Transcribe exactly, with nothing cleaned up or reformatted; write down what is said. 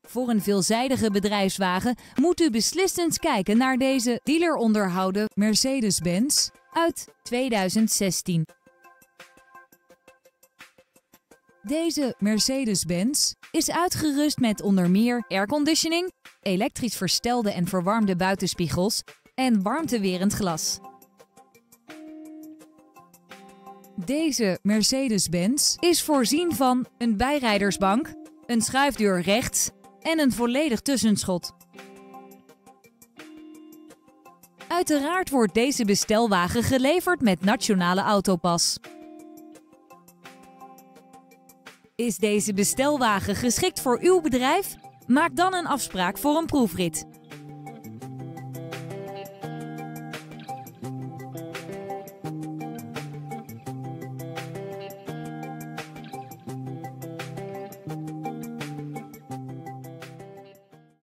Voor een veelzijdige bedrijfswagen moet u beslist eens kijken naar deze dealeronderhouden Mercedes-Benz uit tweeduizend zestien. Deze Mercedes-Benz is uitgerust met onder meer airconditioning, elektrisch verstelde en verwarmde buitenspiegels en warmtewerend glas. Deze Mercedes-Benz is voorzien van een bijrijdersbank, een schuifdeur rechts en een volledig tussenschot. Uiteraard wordt deze bestelwagen geleverd met Nationale Autopas. Is deze bestelwagen geschikt voor uw bedrijf? Maak dan een afspraak voor een proefrit.